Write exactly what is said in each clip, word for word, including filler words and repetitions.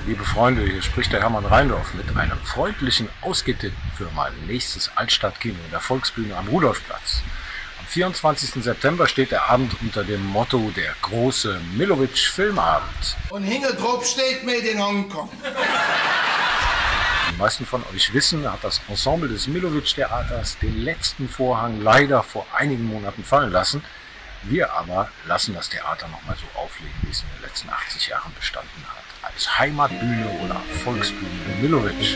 Liebe Freunde, hier spricht der Hermann Rheindorf mit einem freundlichen Ausgetipp für mein nächstes Altstadtkino in der Volksbühne am Rudolfplatz. Am vierundzwanzigsten September steht der Abend unter dem Motto der große Millowitsch Filmabend. Und hinten drauf steht Made in Hongkong. Die meisten von euch wissen, hat das Ensemble des Millowitsch Theaters den letzten Vorhang leider vor einigen Monaten fallen lassen. Wir aber lassen das Theater noch mal so aufleben, wie es in den letzten achtzig Jahren bestanden hat. Als Heimatbühne oder Volksbühne Millowitsch.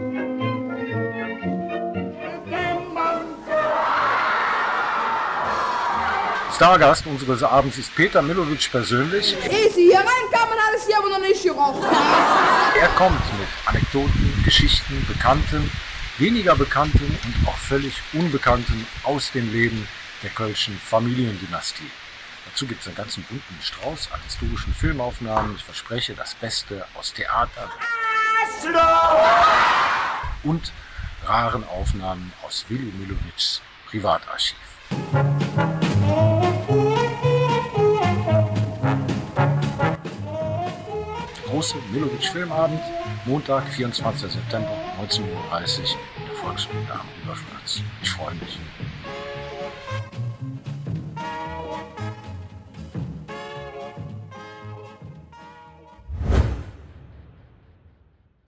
Stargast unseres Abends ist Peter Millowitsch persönlich. Ehe Sie hier reinkamen, alles hier aber noch nicht gerochen. Er kommt mit Anekdoten, Geschichten, Bekannten, weniger Bekannten und auch völlig Unbekannten aus dem Leben der Kölschen Familiendynastie. Dazu gibt es einen ganzen bunten Strauß an historischen Filmaufnahmen. Ich verspreche das Beste aus Theater und raren Aufnahmen aus Willy Millowitschs Privatarchiv. Große Millowitsch Filmabend, Montag, vierundzwanzigsten September, neunzehn Uhr dreißig in der Volksbühne am Rudolfplatz. Ich freue mich.